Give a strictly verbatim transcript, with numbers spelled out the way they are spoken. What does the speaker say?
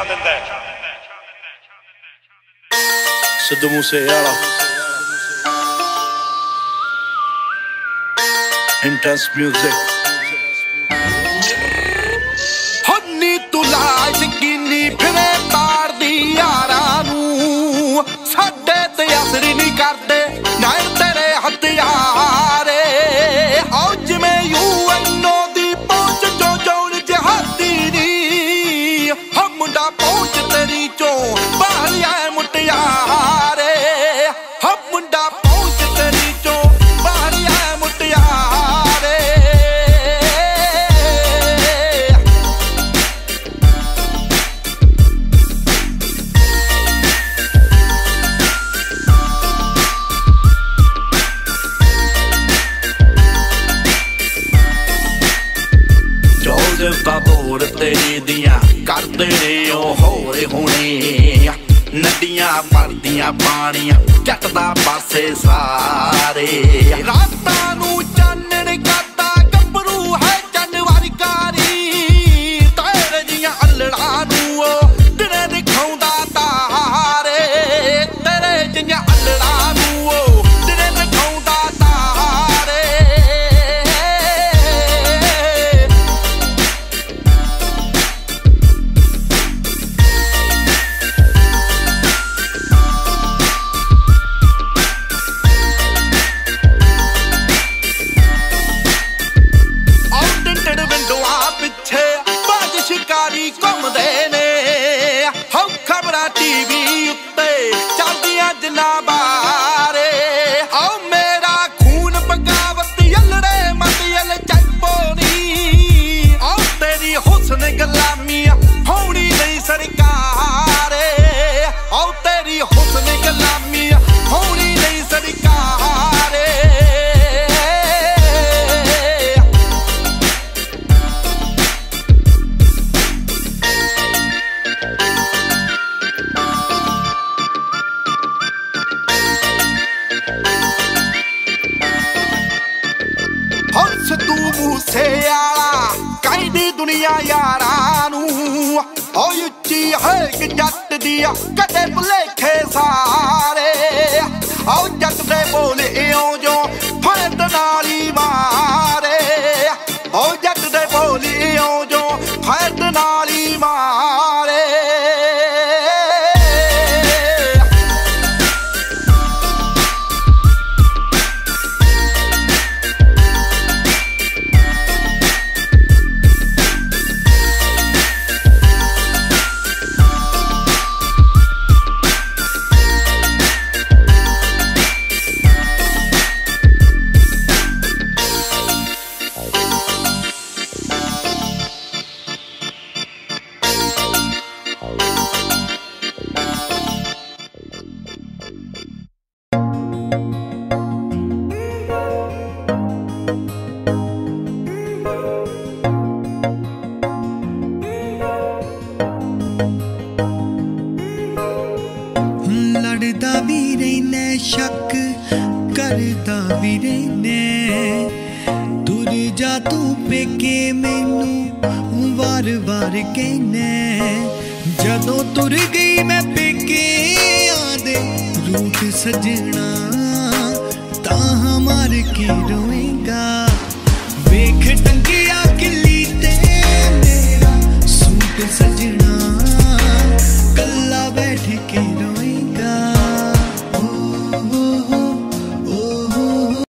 ਛਾ ਦਿੰਦਾ ਹੈ। ਸਿੱਧੂ ਮੂਸੇਵਾਲਾ ਇੰਟੈਂਸ ਮਿਊਜ਼ਿਕ ਹੰਨੀ ਤੂੰ ਲਾਸ਼ ਕਿੰਨੀ ਫਿਰੇ ਤਾੜਦੀ ਯਾਰਾਂ ਨੂੰ ਸਾਡੇ ਤੇ ਅਸਰ ਨਹੀਂ ਕਰਦੇ ਨਾ ਤੇਰੇ ਹਥਿਆਰੇ ਆਉ ਜਿਵੇਂ ਯੂਐਨਓ ਦੀ ਪਹੁੰਚ ਚੋਂ ਜੌਣ ਜਹਾਦੀ ਦੀ ਹਮ ਮੁੰਡਾ ਪਹੁੰਚ ਤੇਰੀ ਚੋਂ ਬਾਹਰ ਆਏ ਮੁਟਿਆਰੇ ਹਮ ਮੁੰਡਾ ਪਹੁੰਚ ਤੇਰੀ ਚੋਂ ਬਾਹਰ ਆਏ ਮੁਟਿਆਰੇ ਬਾਬੋਰ ਤੇਰੀ ਦੀਆਂ ਕਰਦੇ ਨੇ ਉਹ ਹੋਰੇ ਹੋਣੇ ਨਦੀਆਂ ਭਰਦੀਆਂ ਪਾਣੀਆਂ ਜੱਟ ਦਾ ਪਾਸੇ ਸਾਰੇ ਰਾਤਾਂ ਨੂੰ ਚਾਨਣ ਕਰਦਾ ਗੱਭਰੂ ਹੈ ਜਨਵਰਕਾਰੀ ਤੇਰੇ ਦੀਆਂ ਅਲੜਾਂ ਨੂੰ ਉਹ ਦਿਨੇ ਦਿਖਾਉਂਦਾ ਤਾਰੇ ਤੇਰੇ ਦੀਆਂ ਅਲੜਾਂ ਨੂੰ ਉਹ ਦਿਨੇ ਦਿਖਾਉਂਦਾ ਤਾਰੇ ਸ਼ਿਕਾਰੀ ਘੁੰਮਦੇ ਨੇ ਹੋ ਖਬਰਾਂ ਟੀਵੀ ਉੱਤੇ ਚੱਲਦੀਆਂ ਜਿੰਨਾ ਬਾਰੇ ਆਓ ਮੇਰਾ ਖੂਨ ਬਗਾਵਤ ਯਲੜੇ ਮਤਿਲ ਚੱਪੋਨੀ ਆਓ ਤੇਰੀ ਹੁਸਨ ਗੁਲਾਮੀ ਹੋਣੀ ਨਹੀਂ ਸਰਕਾਰੇ ਆਓ ਤੇਰੀ ਹੁਸਨ ਗੁਲਾਮੀ ਹੋਣੀ ਨਹੀਂ ਸਰਕਾਰੇ ਸਿੱਧੂ ਮੂਸੇਵਾਲਾ ਕਹਿੰਦੀ ਦੁਨੀਆ ਯਾਰਾਂ ਨੂੰ ਓ ਉੱਚੀ ਹੈ ਜੱਟ ਦੀ ਕਦੇ ਭੁਲੇਖੇ ਸਾਰੇ ਓ ਜੱਟ ਦੇ ਬੋਲੇ ਇਉਂ ਜੋ ਫਰਦ ਨਾਲ ਹੀ ਮਾਰੇ ਓ ਜੱਟ ਦੇ ਬੋਲੇ ਇਉਂ ਜੋ ਫਰਦ ਨਾਲ ਹੀ ਮਾਰੇ ਲੜਦਾ ਵੀ ਰਹਿਨੇ ਸ਼ੱਕ ਕਰਦਾ ਵੀ ਰਹਿਨੇ ਤੁਰ ਜਾ ਤੂੰ ਪੇਕੇ ਮੈਨੂੰ ਵਾਰ ਵਾਰ ਕਹਿਨੇ ਜਦੋਂ ਤੁਰ ਗਈ ਮੈਂ ਪੇਕਿਆਂ ਦੇ ਰੂਟ ਸਜਣਾ ਤਾਂ ਮਾਰ ਕੇ ਰੋਏਗਾ।